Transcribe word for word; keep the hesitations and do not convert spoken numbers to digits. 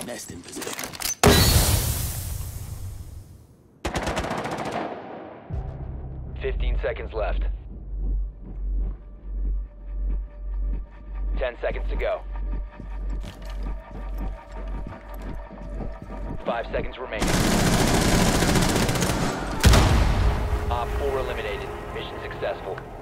Nest in position. Fifteen seconds left. Ten seconds to go. Five seconds remaining. Op four eliminated. Mission successful.